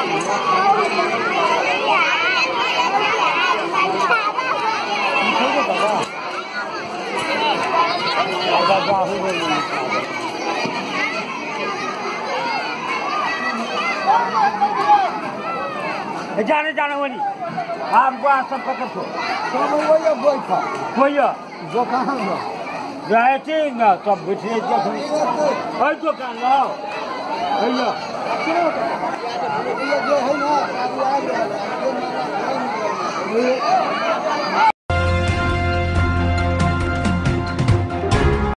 जाने वाली आपको सब पकड़ को वही जो कहाँ रहते ना तब बैठे दुकान लाओ भैया